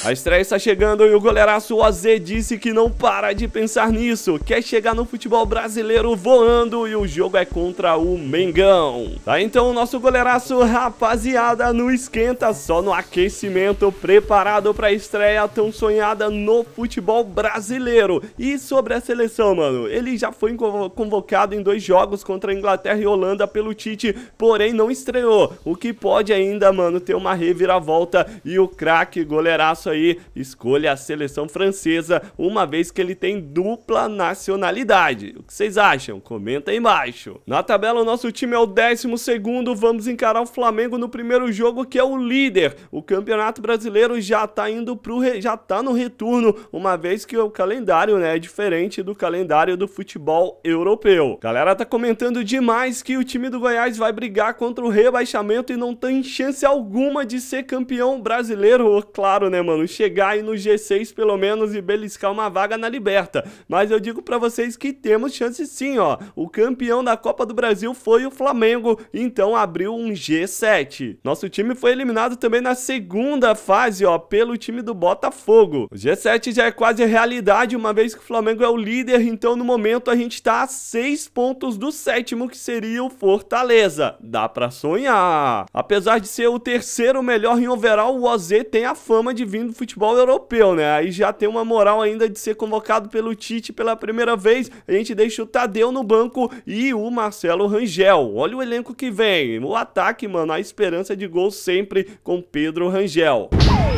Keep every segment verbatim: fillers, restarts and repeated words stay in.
A estreia está chegando e o goleiraço Ozê disse que não para de pensar nisso, quer chegar no futebol brasileiro voando e o jogo é contra o Mengão. Tá então o nosso goleiraço, rapaziada, no esquenta, só no aquecimento, preparado para a estreia tão sonhada no futebol brasileiro. E sobre a seleção, mano, ele já foi convocado em dois jogos contra a Inglaterra e Holanda pelo Tite, porém não estreou, o que pode ainda, mano, ter uma reviravolta e o craque goleiraço aí escolha a seleção francesa, uma vez que ele tem dupla nacionalidade. O que vocês acham? Comenta aí embaixo. Na tabela o nosso time é o décimo segundo, vamos encarar o Flamengo no primeiro jogo, que é o líder. O Campeonato Brasileiro já tá indo pro re... já tá no retorno, uma vez que o calendário, né, é diferente do calendário do futebol europeu. Galera tá comentando demais que o time do Goiás vai brigar contra o rebaixamento e não tem chance alguma de ser campeão brasileiro. Claro, né, mano, chegar aí no G seis pelo menos e beliscar uma vaga na Liberta. Mas eu digo pra vocês que temos chance sim, ó. O campeão da Copa do Brasil foi o Flamengo, então abriu um G sete. Nosso time foi eliminado também na segunda fase, ó, pelo time do Botafogo. O G sete já é quase realidade, uma vez que o Flamengo é o líder, então no momento a gente tá a seis pontos do sétimo, que seria o Fortaleza. Dá pra sonhar. Apesar de ser o terceiro melhor em overall, o Ozê tem a fama de vir do futebol europeu, né? Aí já tem uma moral ainda de ser convocado pelo Tite pela primeira vez. A gente deixa o Tadeu no banco e o Marcelo Rangel. Olha o elenco que vem. O ataque, mano, a esperança de gol sempre com Pedro Rangel.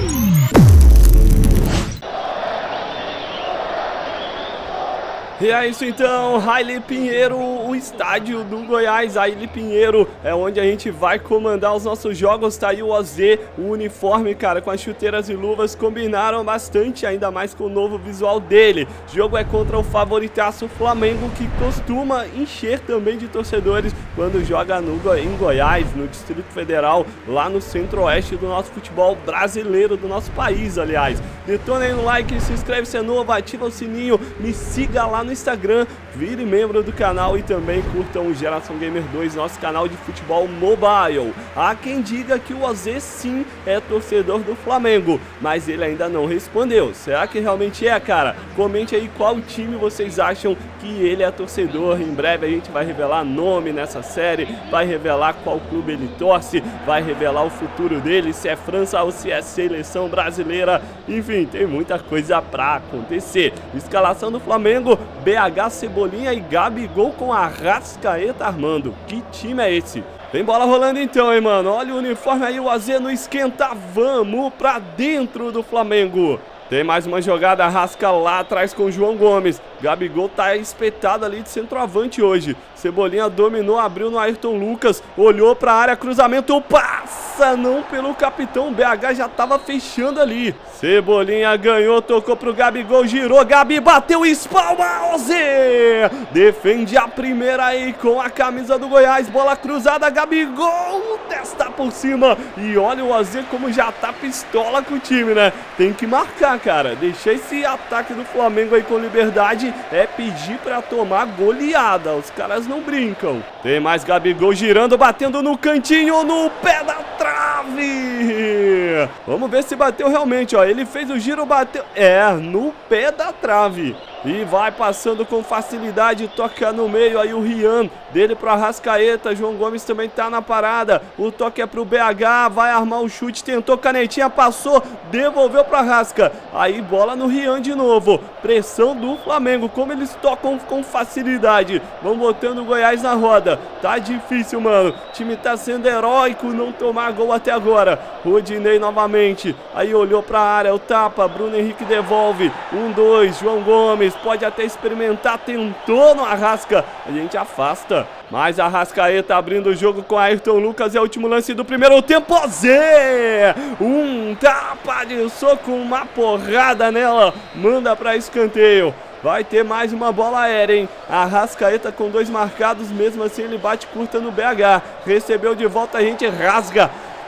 E é isso então, Raile Pinheiro, o estádio do Goiás, Raile Pinheiro é onde a gente vai comandar os nossos jogos. Tá aí o Ozê, o uniforme, cara, com as chuteiras e luvas combinaram bastante, ainda mais com o novo visual dele. O jogo é contra o favoritaço Flamengo, que costuma encher também de torcedores quando joga no Go em Goiás, no Distrito Federal, lá no centro-oeste do nosso futebol brasileiro, do nosso país, aliás. Detona aí no like, se inscreve se é novo, ativa o sininho, me siga lá no no Instagram, vire membro do canal e também curtam o Geração Gamer dois, nosso canal de futebol mobile. Há quem diga que o Ozê sim é torcedor do Flamengo, mas ele ainda não respondeu. Será que realmente é, cara? Comente aí qual time vocês acham que ele é torcedor. Em breve a gente vai revelar nome nessa série, vai revelar qual clube ele torce, vai revelar o futuro dele, se é França ou se é seleção brasileira. Enfim, tem muita coisa pra acontecer. Escalação do Flamengo: B H, Cebolinha e Gabigol com Arrascaeta armando. Que time é esse? Tem bola rolando então, hein, mano? Olha o uniforme aí, o Ozê no esquenta. Vamos pra dentro do Flamengo. Tem mais uma jogada, Arrasca lá atrás com o João Gomes. Gabigol tá espetado ali de centroavante hoje. Cebolinha dominou, abriu no Ayrton Lucas. Olhou pra área, cruzamento, passa não pelo capitão. O B H já tava fechando ali. Cebolinha ganhou, tocou pro Gabigol, girou, Gabi bateu, espalma, Ozê! Defende a primeira aí com a camisa do Goiás. Bola cruzada, Gabigol, testa por cima. E olha o Ozê como já tá pistola com o time, né? Tem que marcar, cara. Deixar esse ataque do Flamengo aí com liberdade é pedir pra tomar goleada. Os caras não brincam. Tem mais Gabigol girando, batendo no cantinho, no pé da trave. Vamos ver se bateu realmente, ó. Ele fez o giro, bateu... É, no pé da trave. E vai passando com facilidade, toca no meio aí o Rian, dele pro Arrascaeta. João Gomes também tá na parada. O toque é pro B H, vai armar o chute, tentou canetinha, passou, devolveu pro Arrasca. Aí bola no Rian de novo. Pressão do Flamengo, como eles tocam com facilidade. Vão botando o Goiás na roda. Tá difícil, mano. O time tá sendo heróico não tomar gol até agora. Rodinei novamente. Aí olhou pra área, o tapa, Bruno Henrique devolve. Um, dois, João Gomes. Pode até experimentar, tentou no Arrasca, a gente afasta. Mas Arrascaeta abrindo o jogo com Ayrton Lucas, é o último lance do primeiro tempo. Zé! Um tapa de soco, uma porrada nela, manda para escanteio. Vai ter mais uma bola aérea, hein? Arrascaeta com dois marcados, mesmo assim ele bate curta no B H. Recebeu de volta, a gente rasga.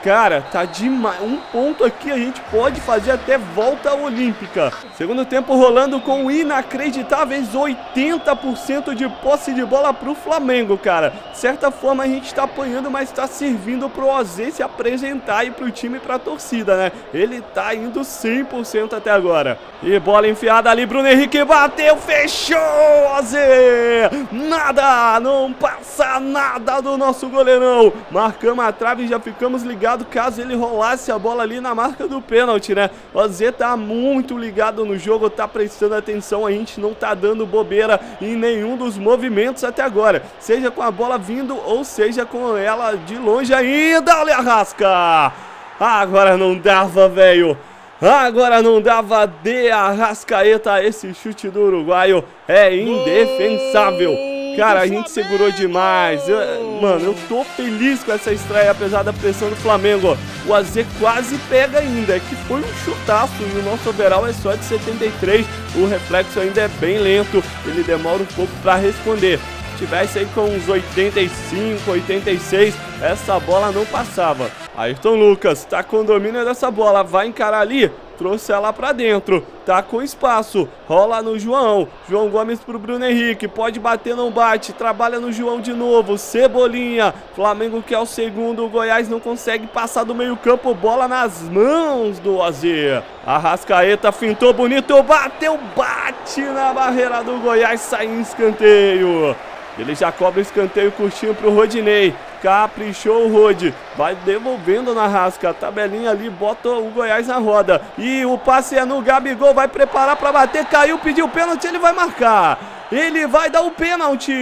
Cara, tá demais. Um ponto aqui a gente pode fazer até volta olímpica. Segundo tempo rolando com inacreditáveis oitenta por cento de posse de bola pro Flamengo, cara. De certa forma a gente tá apanhando, mas tá servindo pro O Z se apresentar e pro time e pra torcida, né? Ele tá indo cem por cento até agora. E bola enfiada ali, Bruno Henrique bateu, fechou, O Z! Nada, não passa nada do nosso goleirão. Marcamos a trave e já ficamos ligados caso ele rolasse a bola ali na marca do pênalti, né? O Z tá muito ligado no jogo, tá prestando atenção, a gente não tá dando bobeira em nenhum dos movimentos até agora, seja com a bola vindo ou seja com ela de longe ainda. Olha a Arrasca! Agora não dava, velho. Agora não dava de Arrascaeta. Esse chute do uruguaio é indefensável. Cara, a gente segurou demais. Eu, mano, eu tô feliz com essa estreia, apesar da pressão do Flamengo. O A Z quase pega ainda, é que foi um chutaço e o nosso overall é só de setenta e três. O reflexo ainda é bem lento, ele demora um pouco pra responder. Se tivesse aí com uns oitenta e cinco, oitenta e seis, essa bola não passava. Ayrton Lucas tá com domínio dessa bola, vai encarar ali, trouxe ela pra dentro, tá com espaço, rola no João, João Gomes pro Bruno Henrique, pode bater, não bate, trabalha no João de novo, Cebolinha, Flamengo que é o segundo, o Goiás não consegue passar do meio campo, bola nas mãos do O Z. Arrascaeta fintou bonito, bateu, bate na barreira do Goiás, sai em escanteio. Ele já cobra o escanteio curtinho pro Rodinei. Caprichou o Rod. Vai devolvendo na Rasca. Tabelinha ali, bota o Goiás na roda. E o passe é no Gabigol. Vai preparar pra bater. Caiu, pediu pênalti. Ele vai marcar. Ele vai dar o pênalti.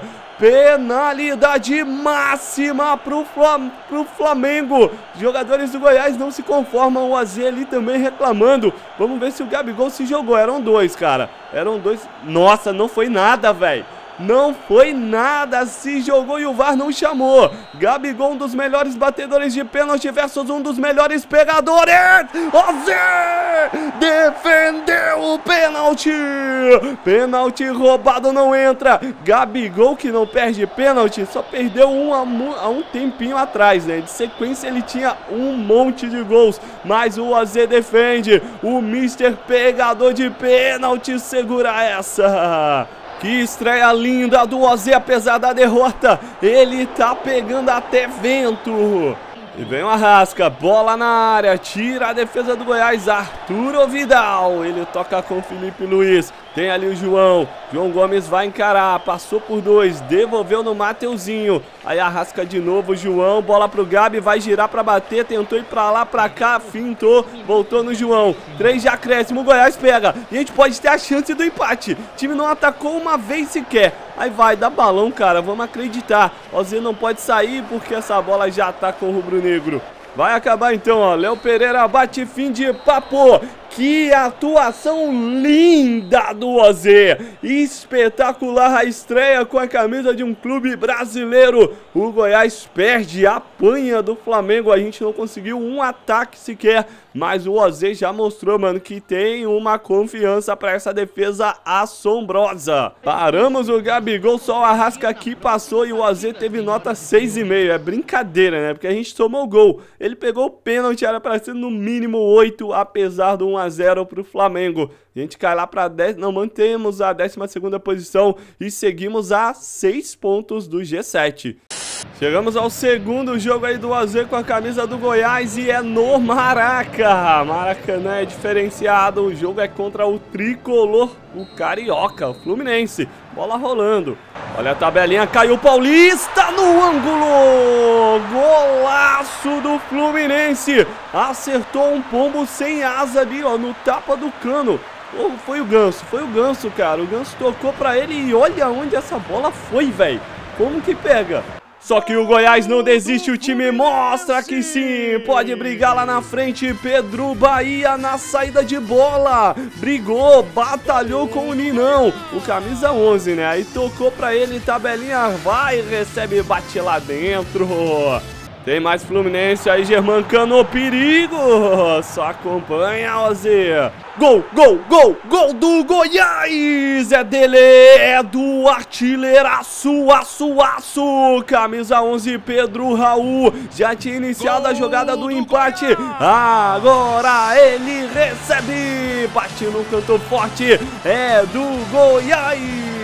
Penalidade máxima pro, Flam pro Flamengo. Jogadores do Goiás não se conformam. O A Z ali também reclamando. Vamos ver se o Gabigol se jogou. Eram dois, cara. Eram dois. Nossa, não foi nada, velho. Não foi nada, se jogou e o V A R não chamou. Gabigol, um dos melhores batedores de pênalti versus um dos melhores pegadores. O Z defendeu o pênalti. Pênalti roubado, não entra. Gabigol, que não perde pênalti, só perdeu um há um tempinho atrás, né? De sequência ele tinha um monte de gols, mas o O Z defende. O mister Pegador de pênalti segura essa. Que estreia linda do O Z, apesar da derrota. Ele tá pegando até vento. E vem o Arrasca, bola na área, tira a defesa do Goiás, Arturo Vidal. Ele toca com Felipe Luiz. Tem ali o João. João Gomes vai encarar, passou por dois, devolveu no Mateuzinho. Aí Arrasca de novo, João, bola pro Gabi, vai girar pra bater, tentou ir pra lá, pra cá, fintou, voltou no João. Três de acréscimo, o Goiás pega. E a gente pode ter a chance do empate. O time não atacou uma vez sequer. Aí vai, dá balão, cara, vamos acreditar. O Z não pode sair porque essa bola já tá com o rubro-negro. Vai acabar então, ó. Léo Pereira bate, fim de papo. Que atuação linda do O Z. Espetacular a estreia com a camisa de um clube brasileiro. O Goiás perde, apanha do Flamengo. A gente não conseguiu um ataque sequer. Mas o O Z já mostrou, mano, que tem uma confiança para essa defesa assombrosa. Paramos o Gabigol, só o Arrasca aqui passou e o O Z teve nota seis e meio. É brincadeira, né? Porque a gente tomou o gol. Ele pegou o pênalti, era para ser no mínimo oito, apesar do um a zero pro Flamengo. A gente cai lá para dez, não, mantemos a décima segunda posição e seguimos a seis pontos do G sete. Chegamos ao segundo jogo aí do O Z com a camisa do Goiás e é no Maraca. Maracanã é diferenciado, o jogo é contra o tricolor, o carioca, o Fluminense. Bola rolando. Olha a tabelinha, caiu o Paulista no ângulo. Golaço do Fluminense. Acertou um pombo sem asa ali, ó, no tapa do cano. Oh, foi o Ganso, foi o Ganso, cara. O Ganso tocou pra ele e olha onde essa bola foi, velho. Como que pega? Só que o Goiás não desiste, o time mostra que sim, pode brigar lá na frente. Pedro Bahia na saída de bola, brigou, batalhou com o Ninão, o camisa onze, né? Aí tocou pra ele, tabelinha, vai, recebe, bate lá dentro. Tem mais Fluminense aí, Germancano, perigo! Só acompanha, O Z. Gol, gol, gol, gol do Goiás! É dele, é do artilheiraço, aço, aço! Camisa onze, Pedro Raul. Já tinha iniciado gol a jogada do, do empate. Goiás. Agora ele recebe. Bate no canto forte. É do Goiás.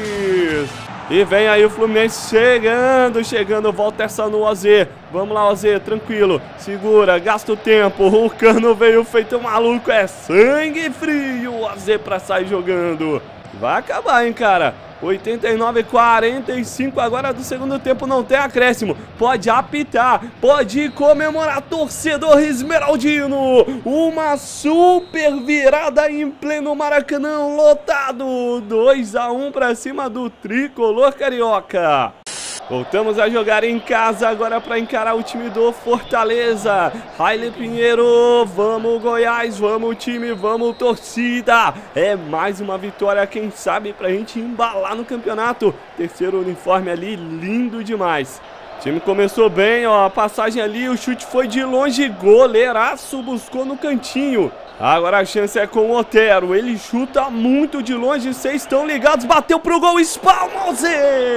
E vem aí o Fluminense chegando, chegando, volta essa no O Z. Vamos lá, O Z, tranquilo, segura, gasta o tempo. O Cano veio feito maluco, é sangue frio, O Z pra sair jogando. Vai acabar, hein, cara. oitenta e nove a quarenta e cinco agora do segundo tempo, não tem acréscimo. Pode apitar, pode comemorar, torcedor esmeraldino. Uma super virada em pleno Maracanã lotado. dois a um pra cima do tricolor carioca. Voltamos a jogar em casa agora para encarar o time do Fortaleza. Riley Pinheiro, vamos Goiás, vamos time, vamos torcida. É mais uma vitória, quem sabe, pra gente embalar no campeonato. Terceiro uniforme ali, lindo demais. O time começou bem, ó, a passagem ali, o chute foi de longe, goleiraço, buscou no cantinho. Agora a chance é com o Otero, ele chuta muito de longe, vocês estão ligados, bateu pro gol, espalma o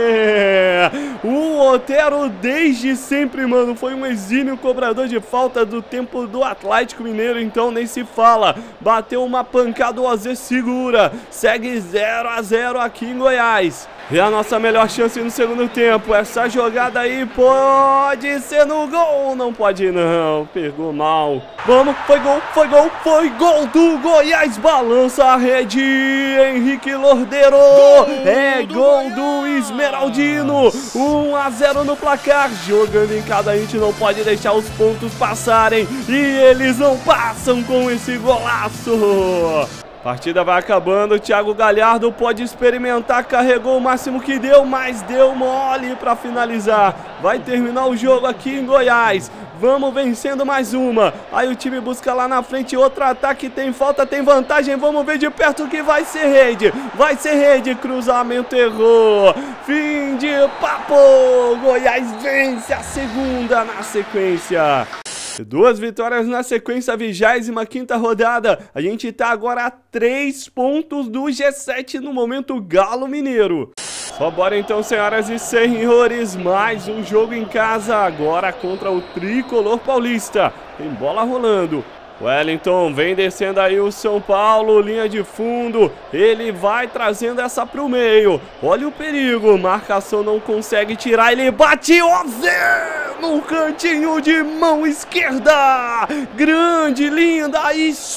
Zé! O Otero desde sempre, mano, foi um exímio cobrador de falta do tempo do Atlético Mineiro, então nem se fala. Bateu uma pancada, o Zé segura, segue zero a zero aqui em Goiás. E a nossa melhor chance no segundo tempo, essa jogada aí pode ser no gol, não pode não, pegou mal. Vamos, foi gol, foi gol, foi gol do Goiás, balança a rede, Henrique Lordeiro, gol é gol do, do Esmeraldino, um a zero no placar, jogando em cada, a gente não pode deixar os pontos passarem, e eles não passam com esse golaço. Partida vai acabando, o Thiago Galhardo pode experimentar, carregou o máximo que deu, mas deu mole para finalizar. Vai terminar o jogo aqui em Goiás. Vamos vencendo mais uma. Aí o time busca lá na frente outro ataque, tem falta, tem vantagem. Vamos ver de perto que vai ser rede. Vai ser rede, cruzamento errou. Fim de papo. Goiás vence a segunda na sequência. Duas vitórias na sequência, vigésima quinta rodada. A gente tá agora a três pontos do G sete no momento, Galo Mineiro. Só bora então, senhoras e senhores, mais um jogo em casa, agora contra o Tricolor Paulista. Tem bola rolando. Wellington vem descendo aí o São Paulo, linha de fundo, ele vai trazendo essa pro meio, olha o perigo, marcação não consegue tirar, ele bate, o Zé no cantinho de mão esquerda, grande, linda,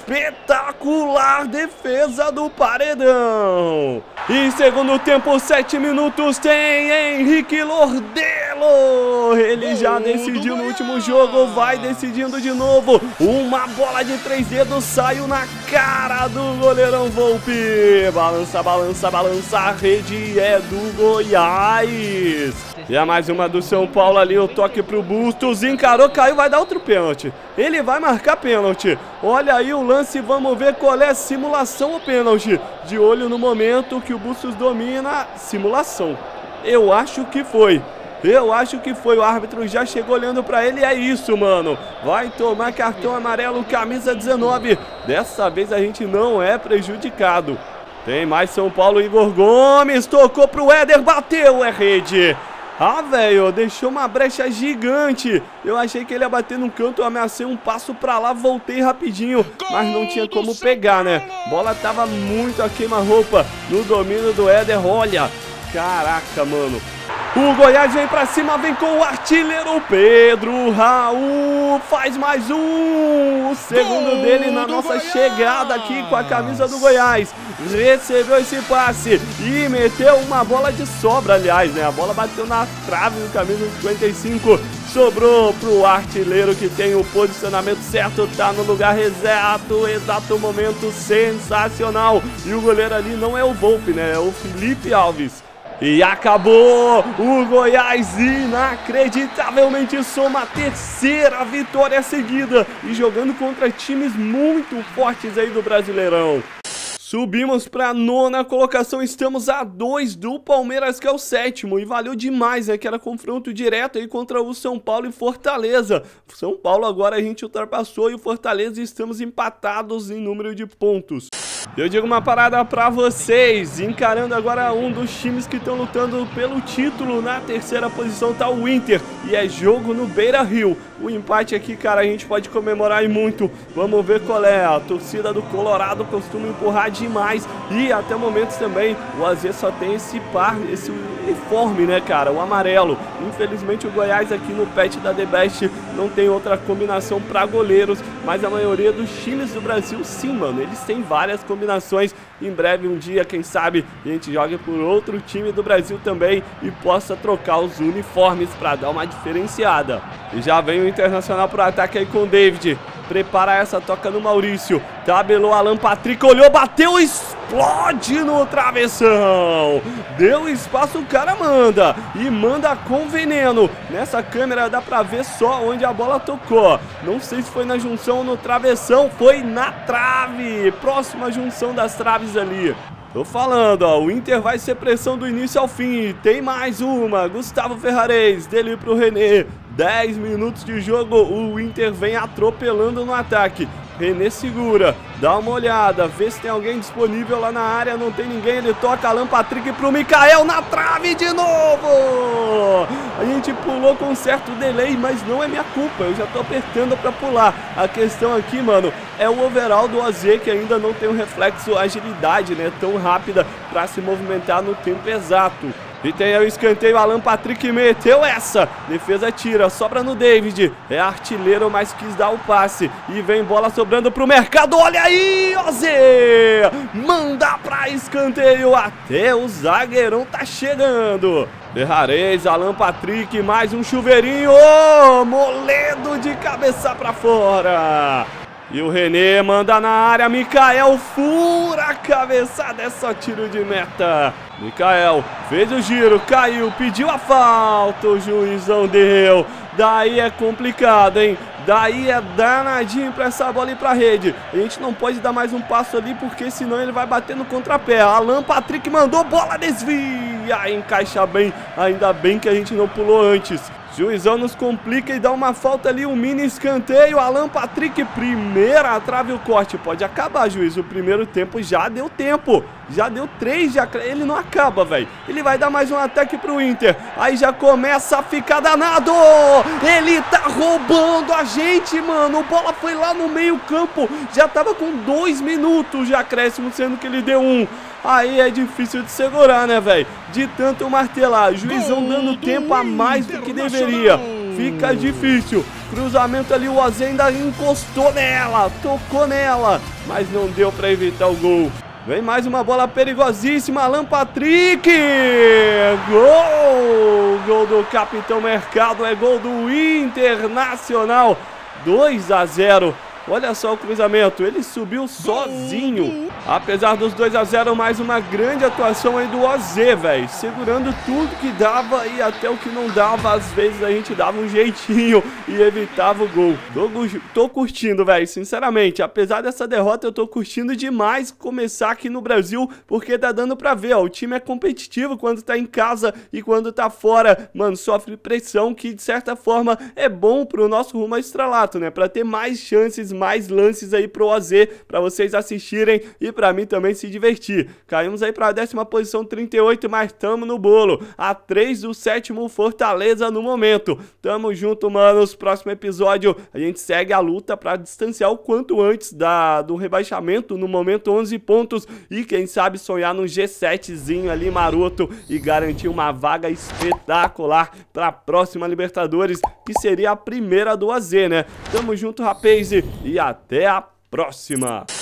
espetacular defesa do Paredão. E segundo tempo, sete minutos, tem Henrique Lordeiro, ele já decidiu no último jogo, vai decidindo de novo, uma bola Bola de três dedos, saiu na cara do goleirão Volpi. Balança, balança, balança, a rede é do Goiás. E a mais uma do São Paulo ali, o toque pro Bustos, encarou, caiu, vai dar outro pênalti. Ele vai marcar pênalti. Olha aí o lance, vamos ver qual é a simulação ou pênalti. De olho no momento que o Bustos domina, simulação. Eu acho que foi. Eu acho que foi, o árbitro já chegou olhando pra ele, é isso, mano. Vai tomar cartão amarelo, camisa dezenove. Dessa vez a gente não é prejudicado. Tem mais São Paulo, Igor Gomes, tocou pro Éder, bateu, é rede. Ah, velho, deixou uma brecha gigante. Eu achei que ele ia bater no canto, eu ameacei um passo pra lá, voltei rapidinho, mas não tinha como pegar, né? Bola tava muito a queima-roupa no domínio do Éder, olha. Caraca, mano. O Goiás vem pra cima, vem com o artilheiro Pedro Raul, faz mais um, o segundo Gol dele na nossa Goiás. Chegada aqui com a camisa do Goiás, recebeu esse passe e meteu uma bola de sobra, aliás, né, a bola bateu na trave do camisa cinquenta e cinco, sobrou pro artilheiro que tem o posicionamento certo, tá no lugar exato, exato momento, sensacional, e o goleiro ali não é o Volpi, né, é o Felipe Alves. E acabou! O Goiás inacreditavelmente soma a terceira vitória seguida e jogando contra times muito fortes aí do Brasileirão. Subimos para a nona colocação, estamos a dois do Palmeiras, que é o sétimo, e valeu demais, né, que era confronto direto aí contra o São Paulo e Fortaleza. São Paulo agora a gente ultrapassou e o Fortaleza estamos empatados em número de pontos. Eu digo uma parada pra vocês, encarando agora um dos times que estão lutando pelo título. Na terceira posição tá o Inter e é jogo no Beira-Rio. O empate aqui, cara, a gente pode comemorar e muito. Vamos ver qual é. A torcida do Colorado costuma empurrar demais e até momentos também o A Z só tem esse par, esse uniforme, né, cara, o amarelo. Infelizmente o Goiás aqui no patch da The Best não tem outra combinação pra goleiros, mas a maioria dos times do Brasil sim, mano, eles têm várias combinações. Em breve, um dia, quem sabe, a gente jogue por outro time do Brasil também e possa trocar os uniformes pra dar uma diferenciada. E já vem o Internacional pro ataque aí com o David. Prepara essa, toca no Maurício. Tabelou Alan Patrick, olhou, bateu, explode no travessão. Deu espaço, o cara manda. E manda com veneno. Nessa câmera dá pra ver só onde a bola tocou. Não sei se foi na junção ou no travessão. Foi na trave. Próxima junção das traves ali. Tô falando, ó, o Inter vai ser pressão do início ao fim. Tem mais uma, Gustavo Ferrares, dele pro René. dez minutos de jogo, o Inter vem atropelando no ataque. René segura, dá uma olhada, vê se tem alguém disponível lá na área, não tem ninguém, ele toca Alan Patrick pro Mikael, na trave de novo! A gente pulou com certo delay, mas não é minha culpa, eu já tô apertando pra pular. A questão aqui, mano, é o overall do A Z, que ainda não tem um reflexo, agilidade, né, tão rápida pra se movimentar no tempo exato. E tem aí o escanteio, Alan Patrick meteu essa, defesa tira, sobra no David, é artilheiro, mas quis dar o passe, e vem bola sobrando pro mercado, olha aí, O Z, manda pra escanteio, até o zagueirão tá chegando. Ferrares, Alan Patrick, mais um chuveirinho, oh, Moledo de cabeça pra fora. E o René manda na área, Mikael fura a cabeçada, é só tiro de meta. Mikael fez o giro, caiu, pediu a falta, o juizão deu. Daí é complicado, hein? Daí é danadinho pra essa bola ir pra rede. A gente não pode dar mais um passo ali, porque senão ele vai bater no contrapé. Alan Patrick mandou, bola desvia, encaixa bem. Ainda bem que a gente não pulou antes. Juizão nos complica e dá uma falta ali, um mini escanteio. Alan Patrick, primeira trave, o corte. Pode acabar, juiz. O primeiro tempo já deu tempo. Já deu três, já... ele não acaba, velho. Ele vai dar mais um ataque pro Inter. Aí já começa a ficar danado. Ele tá roubando a gente, mano. A bola foi lá no meio campo. Já tava com dois minutos de acréscimo, sendo que ele deu um. Aí é difícil de segurar, né, velho? De tanto martelar. Juizão dando tempo a mais do que deveria. Fica difícil. Cruzamento ali, o A Z ainda encostou nela. Tocou nela. Mas não deu pra evitar o gol. Vem mais uma bola perigosíssima. Alan Patrick. Gol! Gol do Capitão Mercado. É gol do Internacional. dois a zero. Olha só o cruzamento, ele subiu sozinho. Apesar dos dois a zero, mais uma grande atuação aí do O Z, velho. Segurando tudo que dava e até o que não dava. Às vezes a gente dava um jeitinho e evitava o gol. Tô, tô curtindo, velho, sinceramente. Apesar dessa derrota, eu tô curtindo demais começar aqui no Brasil, porque tá dando pra ver, ó. O time é competitivo quando tá em casa e quando tá fora, mano, sofre pressão, que de certa forma é bom pro nosso rumo a estrelato, né? Pra ter mais chances, mais lances aí pro O Z, pra vocês assistirem e pra mim também se divertir. Caímos aí pra décima posição, trinta e oito, mas tamo no bolo. A três do sétimo Fortaleza no momento. Tamo junto, manos. Próximo episódio a gente segue a luta pra distanciar o quanto antes da, do rebaixamento. No momento, onze pontos. E quem sabe sonhar num G setezinho ali maroto e garantir uma vaga espetacular pra próxima Libertadores, que seria a primeira do O Z, né? Tamo junto, rapaz. E até a próxima!